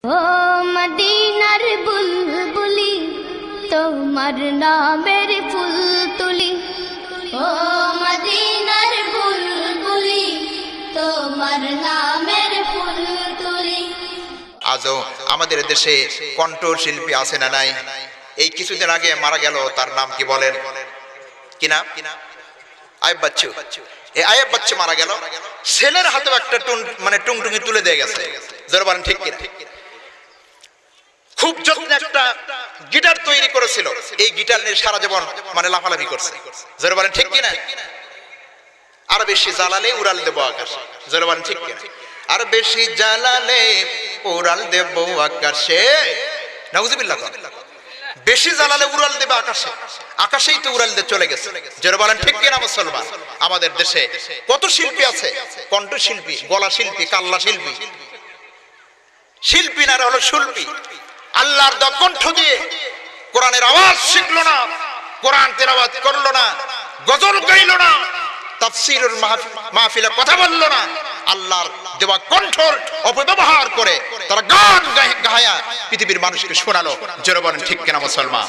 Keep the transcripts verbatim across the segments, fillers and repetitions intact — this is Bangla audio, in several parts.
ও মদিনার বুলবুলি তোমার নামের ফুল তুলি, ও মদিনার বুলবুলি তোমার নামের ফুল তুলি। আজও আমাদের দেশে কণ্ঠশিল্পী আছে না নাই? এই কিছুদিন আগে মারা গেল, তার নাম কি বলেন? কি নাম? আয়েব বাচ্চু। এই আয়েব বাচ্চু মারা গেল, ছেলের হাতে একটা টুন মানে টুংটুঙি তুলে দিয়ে গেছে। জোরে বলেন ঠিক কিনা? খুব যত্নে একটা গিটার তৈরি করেছিল, এই গিটার নিয়ে সারা জীবন মানে লাফালাফি করছে। জোরে বলেন ঠিক কিনা? আর বেশি জ্বালালে উড়াল দেবো আকাশে। জোরে বলেন ঠিক কিনা? আর বেশি জ্বালালে উড়াল দেবো আকাশে। নাউজুবিল্লাহ। বেশি জ্বালালে উড়াল দেবে আকাশে, আকাশেই তো উড়াল দিয়ে চলে গেছে। জোরে বলেন ঠিক কিনা মুসলমান? আমাদের দেশে কত শিল্পী আছে, কণ্ঠশিল্পী, গলা শিল্পী, কাল্লা শিল্পী। শিল্পী না হলো শিল্পী। আল্লাহর দেওয়া কণ্ঠ দিয়ে কোরআনের আওয়াজ শিখলো না, কোরআন তেলাওয়াত করলো না, গজল গাইলো না, তাফসীরের মাহফিলে কথা বললো না, আল্লাহর দেওয়া কণ্ঠর অপব্যবহার করে তারা গান গায়া পৃথিবীর মানুষকে শোনালো। জোরে বলেন ঠিক কিনা মুসলমান?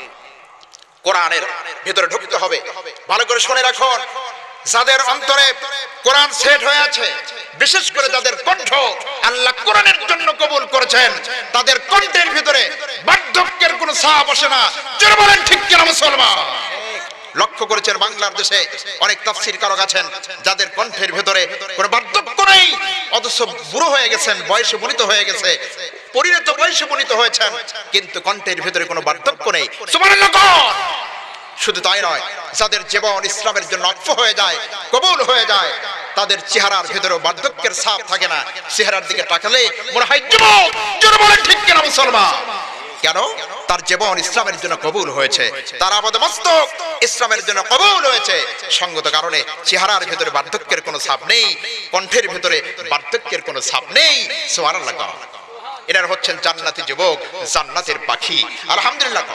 কোরআনের ভিতরে ঢুকতে হবে। ভালো করে শুনে রাখুন, যাদের অন্তরে কোরআন সেট হয়ে আছে, বিশেষ করে যাদের কণ্ঠ আল্লাহ কোরআনের জন্য কবুল করেছেন, তাদের কণ্ঠের ভিতরে বার্ধক্যের কোনো ছাপ আসে না। জোরে বলেন ঠিক কিনা মুসলমান? লক্ষ্য করেছেন বাংলার দেশে অনেক তাফসীরকারক আছেন যাদের কণ্ঠের ভিতরে কোনো বার্ধক্য নেই, অথচ বুড়ো হয়ে গেছেন, বয়সে উপনীত হয়ে গেছে, পরিণত বয়সে উপনীত হয়েছেন, কিন্তু কণ্ঠের ভিতরে কোনো বার্ধক্য নেই। সুবহানাল্লাহ। শুধু তাই নয়, যাদের জীবন ইসলামের জন্য অক্ষ হয়ে যায়, কবুল হয়ে যায়, তাদের চেহারার ভিতরে বার্ধক্যের ছাপ থাকে না। চেহারার দিকে তাকালে মনে হয় যুবক। জোরে বলেন ঠিক কিনা মুসলমান? কেন? তার জীবন ইসলামের জন্য কবুল হয়েছে, তার আবাদ মস্তক ইসলামের জন্য কবুল হয়েছে। সঙ্গত কারণে চেহারার ভিতরে বার্ধক্যের কোনো ছাপ নেই, কণ্ঠের ভিতরে বার্ধক্যের কোনো ছাপ নেই। সুবহানাল্লাহ। এনারা হচ্ছেন জান্নাতি যুবক, জান্নাতের পাখি। আলহামদুলিল্লাহ।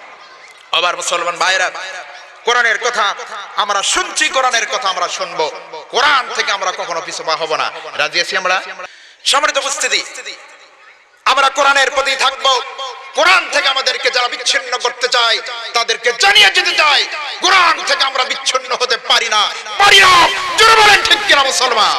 আবার মুসলমান ভাইরা, কোরআনের কথা আমরা শুনছি, কোরআনের কথা আমরা শুনবো, কোরআন থেকে আমরা কখনো পিছু পা হব না। রাজি আছি আমরা? সম্মানিত উপস্থিতি, আমরা কোরআনের প্রতি থাকবো। কোরআন থেকে আমাদেরকে যারা বিচ্ছিন্ন করতে চায় তাদেরকে জানিয়ে যেতে চাই, কোরআন থেকে আমরা বিচ্ছিন্ন হতে পারি না, পারি না। জোরে বলেন ঠিক কিনা মুসলমান?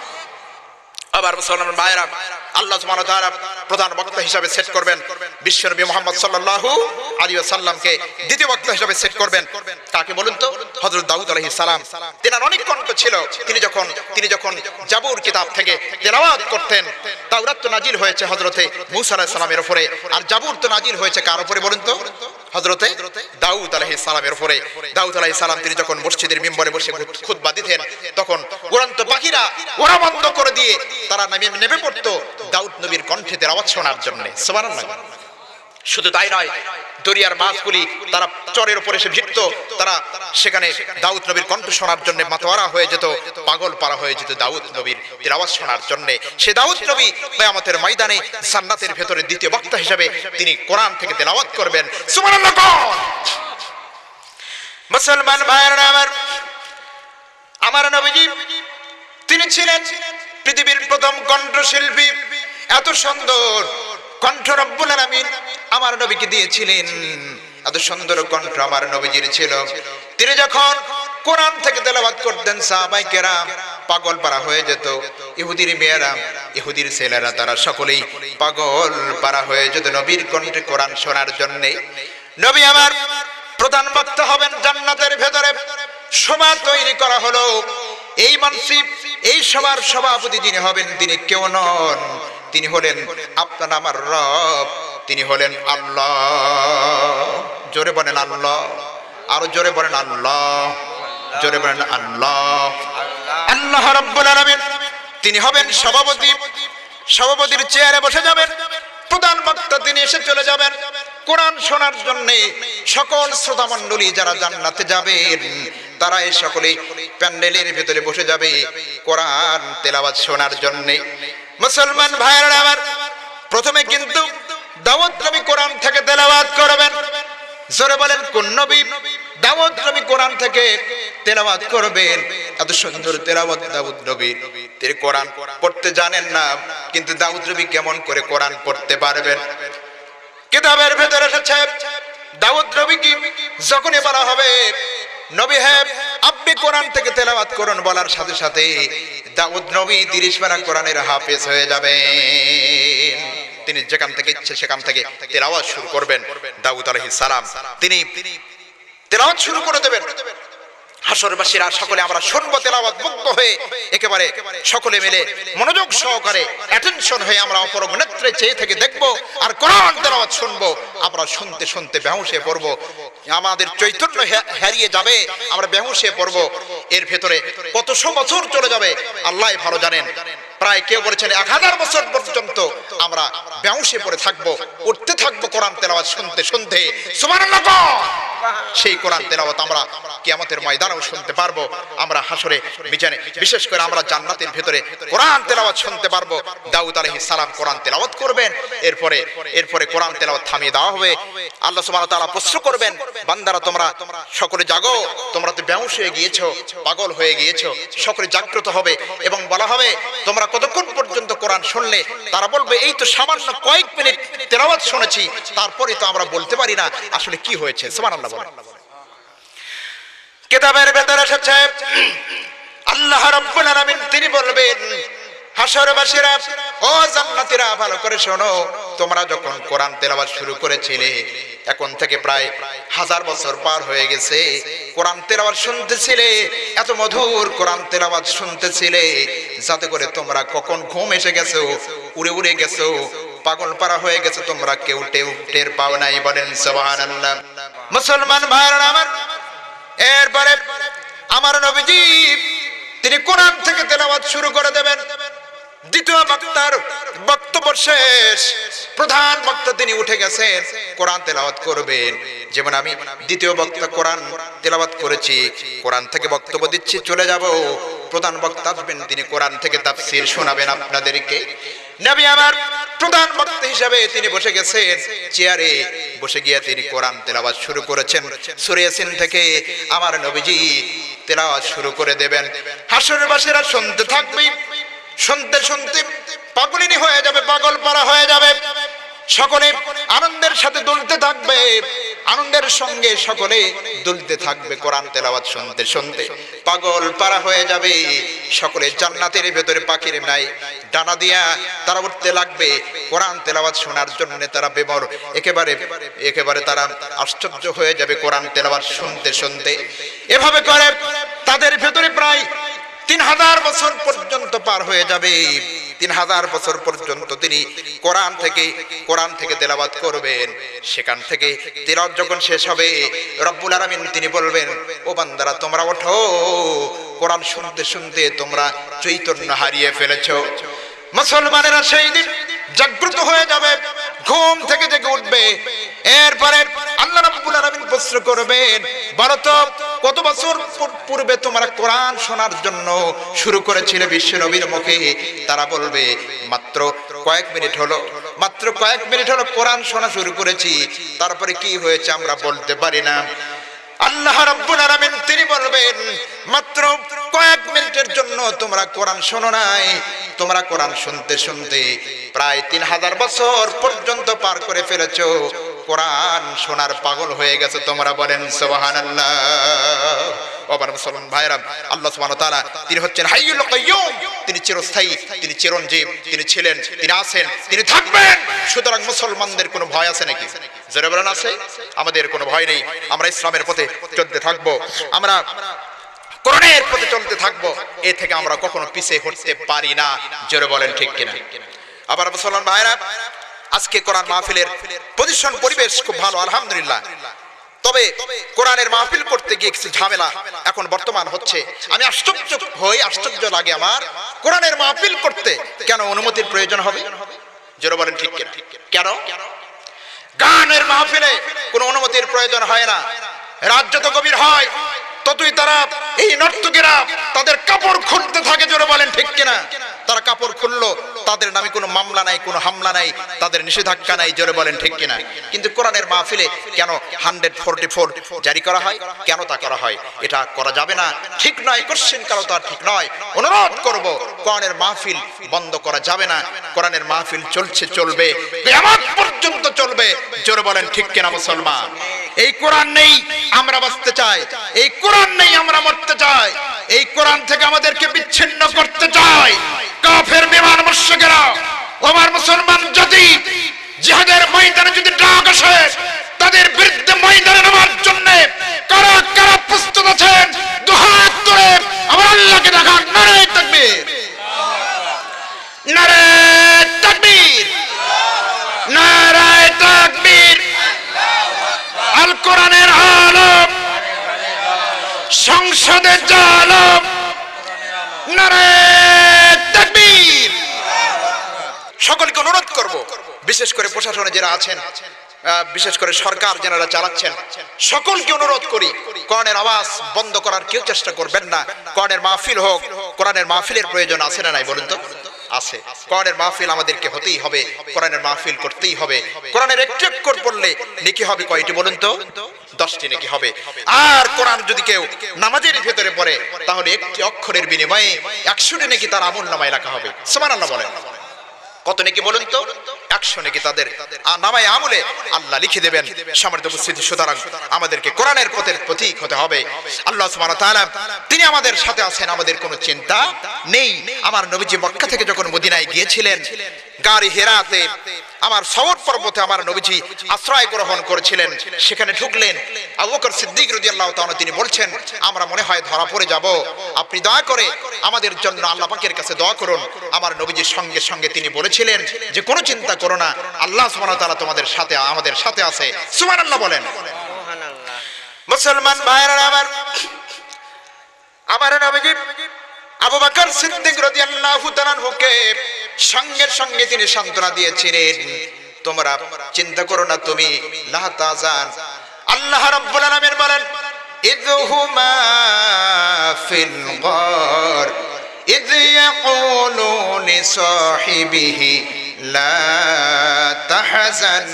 আবার মুসলমান ভাইরা, আল্লাহ সুবহানাহু ওয়া তাআলা প্রধান বক্তা হিসেবে সেট করবেন বিশ্বনবী মুহাম্মদ সাল্লাল্লাহু আলাইহি ওয়াসাল্লামকে। দ্বিতীয় বক্তা হিসেবে সেট করবেন কাকে বলুন তো? হযরত দাউদ আলাইহিস সালাম। তেনার অনেক কণ্ঠ ছিল। তিনি যখন তিনি যখন জাবুর কিতাব থেকে তেলাওয়াত করতেন, তাওরাত তো নাজিল হয়েছে হযরতে মূসা আলাইহিস সালামের উপরে, আর জাবুর তো নাজিল হয়েছে কার উপরে বলুন তো? হযরতে দাউদ আলাইহিস সালামের উপরে। দাউদ আলাইহিস সালাম তিনি যখন মসজিদের মিম্বরে বসে খুতবা দিতেন, তখন উড়ন্ত পাখিরা ওড়া বন্ধ করে দিয়ে তারা নেমে পড়তো দাউদ নবীর কণ্ঠে তেলাওয়াত শোনার জন্য। সুবহানাল্লাহ। শুধু তাই নয়, দরিয়ার মাছগুলি তারা চরের উপরে এসে ভিড়ত, তারা সেখানে দাউদ নবীর কণ্ঠ শোনার জন্য মাতোয়ারা হয়ে যেত, পাগল পারা হয়ে যেত দাউদ নবীর তেলাওয়াত শোনার জন্য। সে দাউদ নবী কিয়ামতের ময়দানে জান্নাতের ভেতরে দ্বিতীয় বক্তা হিসেবে তিনি কোরআন থেকে তেলাওয়াত করবেন। সুবহানাল্লাহ। মুসলমান ভাইরা আমার, আমার নবীজি তিনি ছিলেন পৃথিবীর প্রথম কণ্ঠশিল্পী। এত সুন্দর কণ্ঠ রব্বুল আলামিন আমার নবীকে দিয়েছিলেন, এত সুন্দর কণ্ঠ আমার নবীজির ছিল। তিনি যখন কোরআন থেকে তেলাওয়াত করতেন, সাহাবায়ে কেরাম পাগল পারা হয়ে যেত। ইহুদির মেয়েরা, ইহুদির ছেলেরা তারা সকলেই পাগল পারা হয়ে যেত নবীর কণ্ঠে কোরআন শোনার জন্য। নবী আমার প্রধান বক্তা হবেন জান্নাতের ভেতরে। সভা তৈরি করা হলো। এই মানসিব, এই সবার সভাপতি যিনি হবেন তিনি কেউ নন, তিনি হলেন আপনার আমার রব, তিনি হলেন আল্লাহ। জোরে বলেন আল্লাহ, আরো জোরে বলেন আল্লাহ, জোরে বলেন আল্লাহ। আল্লাহ রাব্বুল আলামিন তিনি হবেন সভাপতি। সভাপতির চেয়ারে বসে যাবেন, প্রধান বক্তা তিনি এসে চলে যাবেন কোরআন শোনার জন্য। সকল শ্রোতা মণ্ডলী যারা জান্নাতে যাবেন তারা এই সকলে প্যান্ডেলের ভিতরে বসে যাবে কোরআন তেলাওয়াত শোনার জন্য। মুসলমান ভাইরা আমার, প্রথমে কিন্তু দাউদ নবী কোরআন থেকে তেলাওয়াত করবেন। জোরে বলেন কোন নবী? দাউদ নবী কোরআন থেকে তেলাওয়াত করবেন। এত সুন্দর তেলাওয়াত দাউদ নবী। তিনি কোরআন পড়তে জানেন না, কিন্তু দাউদ নবী কেমন করে কোরআন পড়তে পারবেন? কিতাবের ভেতরে এসেছে দাউদ নবী কি যখনই বলা হবে নবী হ্যাঁ আপনি কোরআন থেকে তেলাওয়াত করুন, বলার সাথে সাথে দাউদ নবী তিরিশ পারা কোরআনের হাফেজ হয়ে যাবেন। তিনি যেখান থেকে ইচ্ছে সেখান থেকে তেলাওয়াত শুরু করবেন। দাউদ আলাইহিস সালাম তিনি তেলাওয়াত শুরু করে দেবেন। হাসরবাসীরা সকলে আমরা শুনবো তেলাওয়াত মুগ্ধ হয়ে একেবারে সকলে মিলে মনোযোগ সহকারে অ্যাটেনশন হয়ে আমরা অপরগ নেত্রে চেয়ে থেকে দেখবো আর কোরআন তেলাওয়াত শুনবো। আমরা শুনতে শুনতে বেহুশ হয়ে পড়বো, আমাদের চৈতন্য হারিয়ে যাবে, আমরা বেহুশ হয়ে পড়বো। এর ভেতরে কতশো বছর চলে যাবে আল্লাহই ভালো জানেন। প্রায় কেউ বলেছেন এক হাজার বছর পর্যন্ত আমরা বেহুশে পড়ে থাকবো, উঠতে থাকবো কোরআন তেলাওয়াত শুনতে শুনতে। সুবহানাল্লাহ। সেই কোরআন তেলাওয়াত আমরা কিয়ামতের ময়দানেও শুনতে পারবো, আমরা হাসরে মিজানে, বিশেষ করে আমরা জান্নাতের ভিতরে কোরআন তেলাওয়াত শুনতে পারবো। দাউদ আলাইহিস সালাম কোরআন তেলাওয়াত করবেন, এরপরে এরপরে কোরআন তেলাওয়াত থামিয়ে দেওয়া হবে। আল্লাহ সুবহানাহু ওয়া তাআলা প্রশ্ন করবেন, বান্দারা তোমরা সকলে জাগো, তোমরা তো বেহুশ হয়ে গিয়েছো, পাগল হয়ে গিয়েছো, সকলে জাগ্রত হবে এবং বলা হবে তোমরা কতক্ষণ পর্যন্ত কোরআন শুনলে? তারা বলবে এই তো সামান্য কয়েক মিনিট তেলাওয়াত শুনেছি, তারপরে তো আমরা বলতে পারি না আসলে কি হয়েছে। সুবহানাল্লাহ। কিতাবের ভেতরে এসেছে আল্লাহ রাব্বুল আলামিন তিনি বলবেন হাসরবাসীরা ও জান্নাতীরা ভালো করে শোনো, তোমরা যখন কোরআন তেলাওয়াত শুরু করেছিলে এখন থেকে প্রায় হাজার বছর পার হয়ে গেছে, কোরআন তেলাওয়াত শুনতেছিলে, এত মধুর কোরআন তেলাওয়াত শুনতেছিলে যাতে করে তোমরা কখন ঘুম এসে গেছো, উড়ে উড়ে গেছো, পাগল পারা হয়ে গেছে, তোমরা কেউ টেউ টের পাও নাই। বলেন সুবহানাল্লাহ। মুসলমান ভাইরা আমার, এরপরে আমার নবীজি তিনি কোরআন থেকে তেলাওয়াত শুরু করে দেবেন। দ্বিতীয় বক্তার বক্তব্য শেষ, প্রধান বক্তা তিনি উঠে গেছেন, কোরআন তেলাওয়াত করবেন। যেমন আমি দ্বিতীয় বক্তা কোরআন তেলাওয়াত করেছি, কোরআন থেকে বক্তব্য দিচ্ছি, চলে যাব, প্রধান বক্তা আসবেন, তিনি কোরআন থেকে তাফসীর শোনাবেন আপনাদেরকে। নবী আমার প্রধান বক্তা হিসাবে তিনি বসে গেছেন চেয়ারে, বসে গিয়ে তিনি কোরআন তেলাওয়াত শুরু করেছেন। সূরা ইয়াসিন থেকে আমার নবীজি তেলাওয়াত শুরু করে দেবেন। হাসরবাসীরা শুনতে থাকবে, শুনতে শুনতে পাগলিনী হয়ে যাবে, পাগল পারা হয়ে যাবে, সকলে আনন্দের সাথে দুলতে থাকবে, আনন্দের সঙ্গে সকলে দুলতে থাকবে। কোরআন তেলাওয়াত শুনতে শুনতে পাগল পারা হয়ে যাবে, সকলে জান্নাতের ভেতরে পাখির নাই ডানা দিয়া তারা উঠতে লাগবে কোরআন তেলাওয়াত শোনার জন্য। তারা বেমর, একেবারে একেবারে তারা আশ্চর্য হয়ে যাবে কোরআন তেলাওয়াত শুনতে শুনতে। এভাবে করে তাদের ভেতরে প্রায় তিন হাজার বছর পর্যন্ত পার হয়ে যাবে। তিন হাজার বছর পর্যন্ত তিনি কোরআন থেকে কোরআন থেকে তেলাওয়াত করবেন। সেখান থেকে তেলাওয়াত যখন শেষ হবে রব্বুল আলামিন তিনি বলবেন ও বান্দারা তোমরা ওঠো, কোরআন শুনতে শুনতে তোমরা চৈতন্য হারিয়ে ফেলেছো। মুসলমানেরা সেই দিন জাগ্রত হয়ে যাবে, ঘুম থেকে জেগে উঠবে। এরপরে আল্লাহ রাব্বুল আলামিন প্রশ্ন করবেন, বলো তো কত বছর পূর্বে তোমরা কোরআন শোনার জন্য শুরু করেছিলে বিশ্ব নবীর মুখে? তারা বলবে মাত্র কয়েক মিনিট হলো, মাত্র কয়েক মিনিট হলো কোরআন শোনা শুরু করেছি, তারপরে কি হয়েছে আমরা বলতে পারি না। আল্লাহ রাব্বুল আলামিন তিনি বলবেন মাত্র কয়েক মিনিটের জন্য তোমরা কোরআন শোনো নাই, তোমরা কোরআন শুনতে শুনতে প্রায় তিন হাজার বছর পর্যন্ত পার করে ফেলেছো, কোরআন শোনার পাগল হয়ে গেছে তোমরা। বলেন সুবহানাল্লাহ। ওবার মুসলমান ভাইরা, আল্লাহ সুবহানাহু ওয়া তাআলা তিনি হচ্ছেন হাইয়ুল কাইয়ুম, তিনি চিরস্থায়ী, তিনি চিরঞ্জীব, তিনি ছিলেন, তিনি আছেন, তিনি থাকবেন। সুতরাং মুসলমানদের কোনো ভয় আছে নাকি? জোরে বলেন আছে? আমাদের কোনো ভয় নেই, আমরা ইসলামের পথে চলতে থাকবো, আমরা কোরআনের পথে চলতে থাকবো, এ থেকে আমরা কখনো পিছিয়ে হতে পারি না। জোরে বলেন ঠিক কিনা? আবার মুসলমান ভাইরা, আজকে কোরআন মাহফিলের পজিশন পরিবেশ খুব ভালো আলহামদুলিল্লাহ। তবে কোরআনের মাহফিল করতে গিয়ে কিছু ঝামেলা এখন বর্তমান হচ্ছে। আমি আশ্চর্য হই, আশ্চর্য লাগে আমার, কোরআনের মাহফিল করতে কেন অনুমতির প্রয়োজন হবে? জোরে বলেন ঠিক কিনা? কেন? গানের মাহফিলে কোনো অনুমতির প্রয়োজন হয় না। রাত যত গভীর হয় ততই তারা এই নর্তকীরা তাদের কাপড় খুলতে থাকে। জোরে বলেন ঠিক কিনা? তারা কাপড় খুললো, তাদের নামে কোনো মামলা নাই, কোনো হামলা নাই, তাদের নিষেধাজ্ঞা নাই, জোরে বলেন ঠিক কিনা? কিন্তু কোরআনের মাহফিলে কেন হান্ড্রেড ফোরটি ফোর জারি করা হয়? কেন তা করা হয়? এটা করা যাবে না, ঠিক নয়, কোশ্চেন কারো তা ঠিক নয়। অনুরোধ করব, কোরআনের মাহফিল বন্ধ করা যাবে না। কোরআনের মাহফিল চলছে, চলবে, কিয়ামত পর্যন্ত চলবে, জোরে বলেন ঠিক কিনা মুসলমান? এই কোরআন নেই আমরা বাঁচতে চাই, এই কোরআন নেই আমরা মরতে চাই, এই কোরআন থেকে আমাদেরকে বিচ্ছিন্ন করতে চাই কাফের বিমান মুশরিকেরা। আমার মুসলমান জাতি জিহাদের ময়দানে যদি ডাক আসে, তাদের বিরুদ্ধে ময়দানে নামার জন্য কারা কারা প্রস্তুত আছেন? দুহাত তুলে আমার আল্লাহকে দেখান। নারে তাকবীর, নারে তাকবীর, নারে তাকবীর। আল কোরআনের আলম, সংসদে জালম, নারে তাকবীর। সকলকে অনুরোধ করব, বিশেষ করে প্রশাসনে যারা আছেন, বিশেষ করে সরকার যারা চালাচ্ছেন, সকলকে অনুরোধ করি, কোরআনের আওয়াজ বন্ধ করার কেউ চেষ্টা করবেন না। কোরআনের মাহফিল হোক, কোরআনের মাহফিলের প্রয়োজন আছে না নাই বলুন তো? আছে। কোরআনের মাহফিল আমাদেরকে হতেই হবে, কোরআনের মাহফিল করতেই হবে। কোরআনের একটু একটু পড়লে নেকি হবে কয়টি বলুন তো? দশটি নেকি হবে। আর কোরআন যদি কেউ নামাজের ভিতরে পড়ে, তাহলে একটি অক্ষরের বিনিময়ে একশোটি নেকি তার আমলনামায় লেখা হবে। সুবহানাল্লাহ বলেন। কত নেকি বলুন তো? একশো নেকি তাদের নামায় আমলে আল্লাহ লিখে দেবেন। সম্মানিত উপস্থিতি, সুতরাং আমাদেরকে কোরআনের পথের প্রতীক হতে হবে। আল্লাহ সুবহানাহু ওয়া তাআলা তিনি আমাদের সাথে আছেন, আমাদের কোনো চিন্তা নেই। আমার নবীজি মক্কা থেকে যখন মদিনায় গিয়েছিলেন, গাড়ি হেরাতে আমার সওর পর্বতে আমার নবীজি আশ্রয় গ্রহণ করেছিলেন। সেখানে ঢুকলেন, আবু বকর সিদ্দিক রাদিয়াল্লাহু তাআলা তিনি বলছেন, আমরা মনে হয় ধরা পড়ে যাব, আপনি দয়া করে আমাদের জন্য আল্লাহ পাকের কাছে দোয়া করুন। আমার নবীজির সঙ্গে সঙ্গে তিনি বলেছিলেন যে কোনো চিন্তা করো না, আল্লাহ সুবহানাহু ওয়া তাআলা তোমাদের সাথে আমাদের সাথে আছে। সুবহানাল্লাহ বলেন। সুবহানাল্লাহ। মুসলমান ভাইরা আমার, আমার নবীজি আবু বকর সিদ্দিক রাদিয়াল্লাহু তাআলাকে সঙ্গে সঙ্গে তিনি সান্ত্বনা দিয়েছিলেন, তোমরা চিন্তা করো না, তুমি লা তাজান। আল্লাহ রাব্বুল আলামিন বলেন, ইযহুমা ফিল গার ইয ইয়াকুলু লিসাহিবিহি লা তাহজান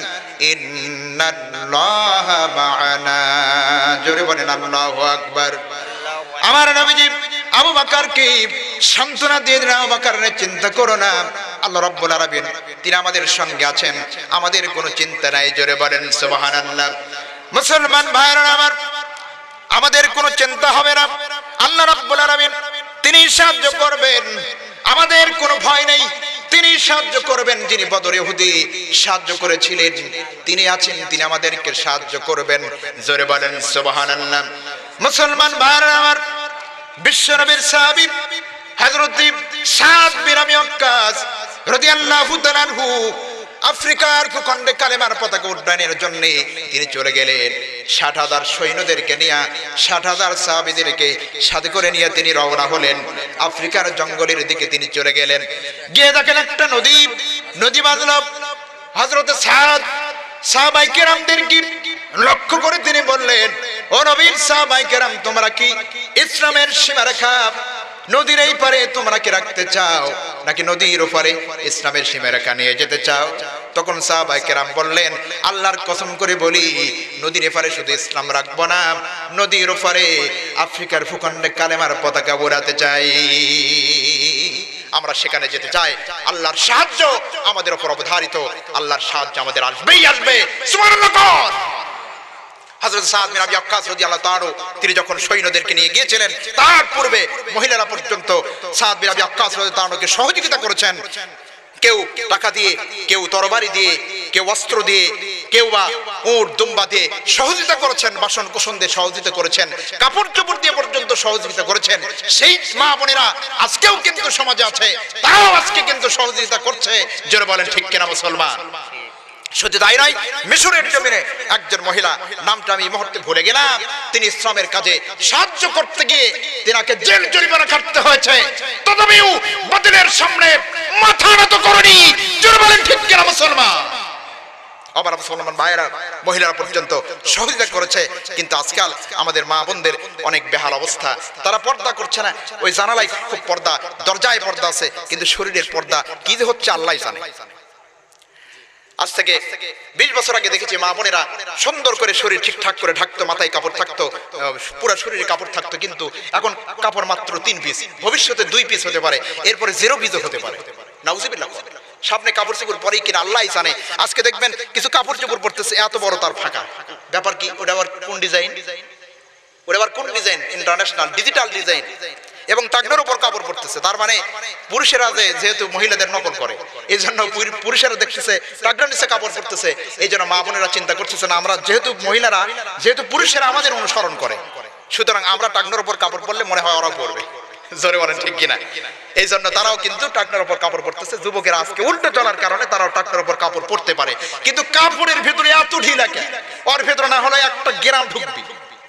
ইন্নাল্লাহা মা'ানা। জোরে বলেন আল্লাহু আকবার। আমার নবীজি আবু বকরকে সান্ত্বনা দিয়ে দিলেন, আবু বকর চিন্তা করো না, আল্লাহ রাব্বুল আলামিন তিনি আমাদের সঙ্গে আছেন, আমাদের কোনো চিন্তা নাই। জোরে বলেন সুবহানাল্লাহ। মুসলমান ভাইরা আমার, আমাদের কোনো চিন্তা হবে না, আল্লাহ রাব্বুল আলামিন তিনি সাহায্য করবেন, আমাদের কোনো ভয় নেই, তিনি সাহায্য করবেন। যিনি বদরে উহুদে সাহায্য করেছিলেন তিনি আছেন, তিনি আমাদেরকে সাহায্য করবেন। জোরে বলেন সুবহানাল্লাহ। মুসলমান ভাইরা আমার, বিশ্বনবীর সাহাবী হযরত সাদ বিন আবি ওয়াক্কাস রাদিয়াল্লাহু তাআলা আনহু আফ্রিকার ভূখণ্ডে কালেমার পতাকা উড্ডয়নের জন্য তিনি চলে গেলেন। ষাট হাজার সৈন্যদেরকে নিয়ে, ষাট হাজার সাহাবীদেরকে সাথে করে নিয়ে তিনি রওনা হলেন। আফ্রিকার জঙ্গলের দিকে তিনি চলে গেলেন। গিয়ে দেখেন একটা নদী, নদী বাঁধল। হযরত সাদ সাহাবায়ে কেরামদেরকে লক্ষ্য করে তিনি বললেন, ও নবীর সাহাবায়ে কেরাম, তোমরা কি ইসলামের সীমারেখা নদীর এই পারে তোমরা কি রাখতে চাও, নাকি নদীর ওপারে ইসলামের সীমারেখা নিয়ে যেতে চাও? তখন সাহাবায়ে কেরাম বললেন, আল্লাহর কসম করে বলি, নদীর এপারে শুধু ইসলাম রাখবো না, নদীর ওপারে আফ্রিকার ভূখণ্ডে কালেমার পতাকা ওড়াতে চাই, আমরা সেখানে যেতে চাই। আল্লাহর সাহায্য আমাদের উপর অবধারিত, আল্লাহর সাহায্য আমাদের আসবেই আসবে। সুবহানাল্লাহ। হযরত সাদ বিন আবি ওয়াক্কাস রাদিয়াল্লাহু তাআলা তিনি যখন সৈন্যদেরকে নিয়ে গিয়েছিলেন, তার পূর্বে মহিলারা পর্যন্ত সাদ বিন আবি ওয়াক্কাস রাদিয়াল্লাহু তাআলাকে সহযোগিতা করেছেন। কেউ টাকা দিয়ে, কেউ তরবারি দিয়ে, কেউ অস্ত্র দিয়ে, কেউ বা উট দুম্বা দিয়ে সহযোগিতা করেছেন, বাসন কোসন দিয়ে সহযোগিতা করেছেন, কাপড় চোপড় দিয়ে পর্যন্ত সহযোগিতা করেছেন। সেই মা বোনেরা আজকেও কিন্তু সমাজে আছে, তারাও আজকে কিন্তু সহযোগিতা করছে। জোরে বলেন ঠিক কিনা মুসলমান? শুধু তাই নয়, মিশরের জমিনে একজন মহিলা, নামটা আমি এই মুহূর্তে ভুলে গেলাম, তিনি ইসলামের কাজে সাহায্য করতে গিয়ে তিনাকে জেল জরিমানা কাটতে হয়েছে, তথাপিও বাতিলের সামনে মাথা নত করেনি। জোরে বলেন ঠিক কিনা মুসলমান? আবার মুসলমান ভাইয়েরা মহিলারা পর্যন্ত সহযোগিতা করেছে। কিন্তু আজকাল আমাদের মা বোনদের অনেক বেহাল অবস্থা, তারা পর্দা করছে না। ওই জানালায় খুব পর্দা, দরজায় পর্দা আছে, কিন্তু শরীরের পর্দা কি যে হচ্ছে আল্লাহ জানে। আজ থেকে বিশ বছর আগে দেখেছি মা বোনেরা সুন্দর করে শরীর ঠিকঠাক করে ঢাকতো, মাথায় কাপড় থাকতো, পুরো শরীরে কাপড় থাকতো, কিন্তু এখন কাপড় মাত্র তিন পিস, ভবিষ্যতে দুই পিস হতে পারে, এরপরে জিরো পিসও হতে পারে। নাউজুবিল্লাহ। সামনে কাপড় চোপড় পরেই কিনা আল্লাহ জানে। আজকে দেখবেন কিছু কাপড় চোপড় পরতেছে এত বড় তার ফাঁকা, ব্যাপার কি? ওটা আবার কোন ডিজাইন? ওটা আবার কোন ডিজাইন? International digital design. এবং টাকনোর উপর কাপড় পরতেছে। তার মানে পুরুষেরা যে যেহেতু মহিলাদের নকল করে, এই জন্য পুরুষেরা দেখতেছে টাকনোর নিচে কাপড় পরতেছে, এই জন্য মা বোনেরা চিন্তা করতেছে না আমরা যেহেতু মহিলারা, যেহেতু পুরুষেরা আমাদের অনুসরণ করে, সুতরাং আমরা টাকনোর উপর কাপড় পরলে মনে হয় ওরাও পরবে। জোরে বলেন ঠিক কিনা? এই জন্য তারাও কিন্তু টাকনোর উপর কাপড় পরতেছে। যুবকেরা আজকে উল্টো চলার কারণে তারাও টাকনোর উপর কাপড় পরতে পারে, কিন্তু কাপড়ের ভিতরে এত ঢিলা কেন? ওর ভিতরে না হলে একটা গ্রাম ঢুকবি।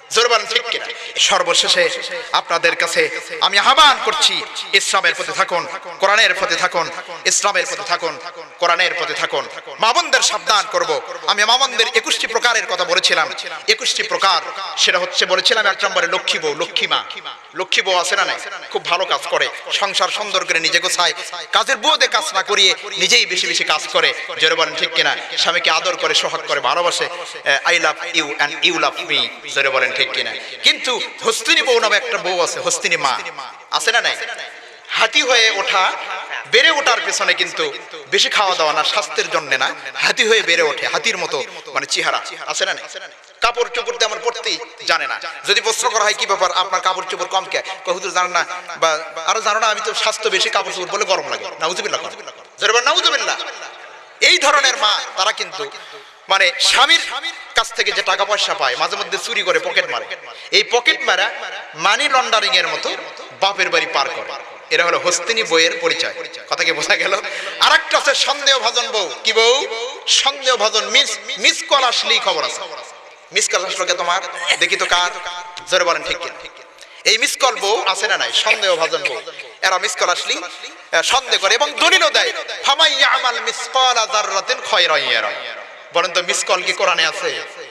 সর্বশেষে আপনাদের কাছে আমি আহ্বান করছি, ইসলামের পথে থাকুন, কোরআনের পথে থাকুন, ইসলামের পথে থাকুন, কোরআনের পথে থাকুন। মা বোনদের সাবধান করব। আমি মা বোনদের একুশটি প্রকারের কথা বলেছিলাম। একুশটি প্রকার, সেটা হচ্ছে বলেছিলাম এক নম্বরে লক্ষ্মী বউ, লক্ষ্মী মা। লক্ষ্মী বউ আছে না নাই? খুব ভালো কাজ করে, সংসার সুন্দর করে নিজে গোছায়, কাজের বউদের কাজ না করিয়ে নিজেই বেশি বেশি কাজ করে। জোরে বলেন ঠিক কিনা? স্বামীকে আদর করে, সোহাগ করে, ভালোবাসে। I love you and you love me. জোরে বলেন ঠিক কিনা? কিন্তু হস্তিনী বউ নামে একটা বউ আছে, হস্তিনী মা আছে না নাই? হাতি হয়ে ওঠা, বেড়ে ওঠার পেছনে কিন্তু বেশি খাওয়া দাওয়া না, স্বাস্থ্যের জন্য না, হাতি হয়ে বেড়ে ওঠে, হাতির মতো মানে চেহারা, আছে না নাই? কাপড় চোপড় তেমন পড়তেই জানে না। যদি প্রশ্ন করা হয় কি ব্যাপার আপনার কাপড় চোপড় কম কে, হুজুর জানো না, বা আরো জানো না আমি তো স্বাস্থ্য বেশি, কাপড় চোপড় বলে গরম লাগে। নাউজুবিল্লাহ, নাউজুবিল্লাহ। এই ধরনের মা তারা কিন্তু মানে স্বামীর কাছ থেকে যে টাকা পয়সা পায় মাঝে মধ্যে চুরি করে পকেট মারে। এই পকেট মারা মানি লন্ডারিং এর মতো বাপের বাড়ি পার করে। এরা হলো হস্তিনী বইয়ের পরিচয়। কথা কি বোঝা গেল? আরেকটা আছে সন্দেহ ভাজন বউ। কি বউ? সন্দেহ ভাজন। মিস মিস কল আসলেই খবর আছে। মিস কল আসলো কে তোমার? দেখি তো কার? জোরে বলেন ঠিক কিনা? এই মিস কল বউ আছে না নাই? সন্দেহ ভাজন বউ। এরা মিস কল আসলেই সন্দেহ করে এবং দলিলও দেয়, ফামাই ইয়ামাল মিসকালা যাররাতিন খায়রান ইয়ারা। বলেন তো মিস কল কি কোরআনে আছে?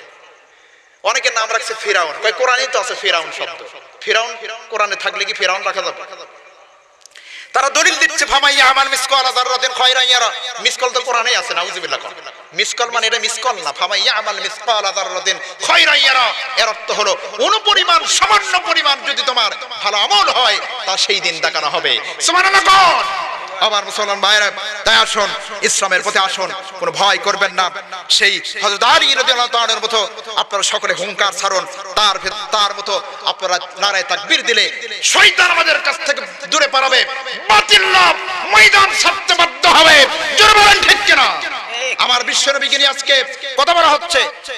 অনেকের নাম রাখছে ফিরাউন, কয় কোরআনেই তো আছে ফিরাউন শব্দ। ফিরাউন কোরআনে থাকলে কি ফিরাউন রাখা যাবে? তারা দলিল দিচ্ছে ফামাই ইয়ামাল মিসকালা যাররাতিন খায়রান ইয়ারা। মিস কল তো কোরআনেই আছে। নাউজুবিল্লাহ। মিস কল মানে এটা মিস কল না, ফামাই ইয়ামাল মিসকালা যাররাতিন খায়রান ইয়ারা। এর অর্থ হলো অনুপরিমাণ, সামান্য পরিমাণ যদি তোমার ভালো আমল হয় তা সেই দিন দেখানো হবে। সুবহানাল্লাহ। কোন আমার মুসলমান ভাইরা, তাই আসুন ইসলামের পথে আসুন, কোনো ভয় করবেন না। সেই হযরত আলী রাদিয়াল্লাহু তাআলার মতো আপনারা সকলে হুঙ্কার ছাড়ুন, তার তার মতো আপনারা নারায়ে তাকবীর দিলে শয়তান আমাদের কাছ থেকে দূরে পালাবে, বাতিল লাভ ময়দান ছাড়তে বাধ্য হবে। জোরে বলেন ঠিক কিনা? আমার বিশ্ব নবীকে নিয়ে আজকে কথা বলা হচ্ছে।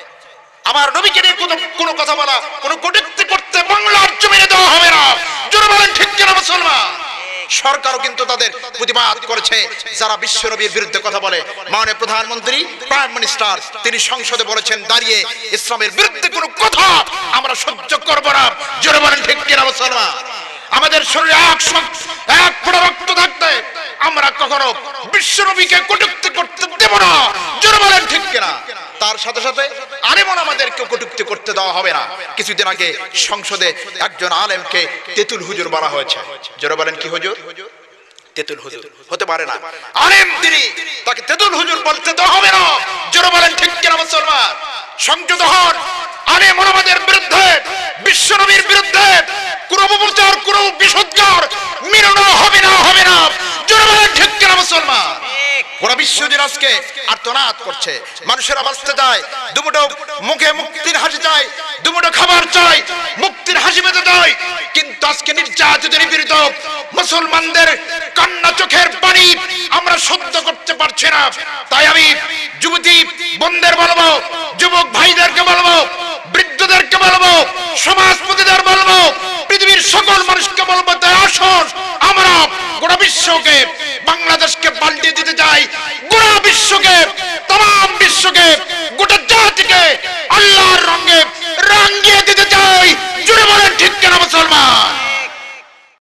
আমার নবীকে নিয়ে কোনো কথা বলা, কোনো কটূক্তি করতে বাংলার জমিনে দেওয়া হবে না। জোরে বলেন ঠিক কিনা মুসলমান? সরকারও কিন্তু তাদের প্রতিবাদ করেছে যারা বিশ্ব নবীর বিরুদ্ধে কথা বলে। মাননীয় প্রধানমন্ত্রী, প্রাইম মিনিস্টার, তিনি সংসদে বলেছেন দাঁড়িয়ে ইসলামের বিরুদ্ধে কোনো কথা আমরা সহ্য করব না। জোরে বলেন ঠিক কিনা মুসলমান? আমাদের শরীরে এক এক ফোঁটা রক্ত থাকতে আমরা কখনো বিশ্ব নবীকে কটূক্তি করতে দেব না। জোরে বলেন ঠিক কিনা? তার সাথে সাথে আলেমন আমাদেরকে কটূক্তি করতে দেওয়া হবে না। কিছুদিন আগে সংসদে একজন আলেমকে তেতুল হুজুর বলা হয়েছে। জোরে বলেন কি হুজুর? তেতুল হুজুর হতে পারে না, আলেম তিনি, তাকে তেতুল হুজুর বলতে দেওয়া হবে না। জোরে বলেন ঠিক কিনা মুসলমান? সংযত হন। আলেমন আমাদের বিরুদ্ধে, বিশ্ব নবীর বিরুদ্ধে কোন অপপ্রচার, কোন বিশুদ্ধার মিলনা হবে না, হবে না। জোরে বলেন ঠিক কিনা মুসলমান? গোটা বিশ্বজুড়ে আজকে আর্তনাদ করছে, মানুষেরা বাঁচতে চায়, দুমুঠো মুখে মুক্তির হাসি চায়, দুমুঠো খাবার চায়, মুক্তির হাসি পেতে চায়। কিন্তু আজকে নির্যাতিত, নিপীড়িত মুসলমানদের কান্না, চোখের পানি আমরা সহ্য করতে পারছি না। তাই আমি যুবতী বোনদের বলবো, যুবক ভাইদেরকে বলবো, বৃদ্ধদেরকে বলবো, সমাজপতিদের বলবো, পৃথিবীর সকল মানুষকে বলবো, তাই আসুন আমরা গোটা বিশ্বকে, বাংলাদেশকে পাল্টে দিতে চাই, গোটা বিশ্বকে, তাম বিশ্বকে, গোটা জাতিকে